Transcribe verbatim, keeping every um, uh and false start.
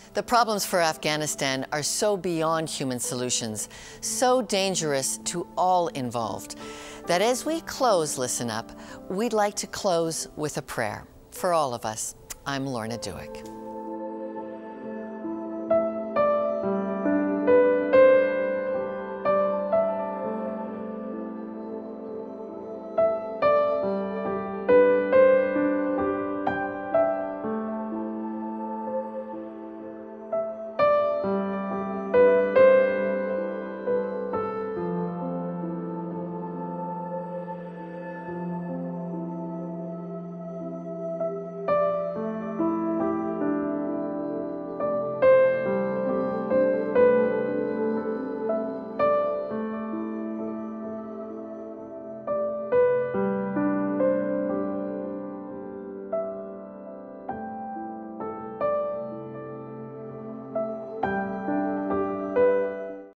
The problems for Afghanistan are so beyond human solutions, so dangerous to all involved, that as we close Listen Up, we'd like to close with a prayer for all of us. I'm Lorna Duick.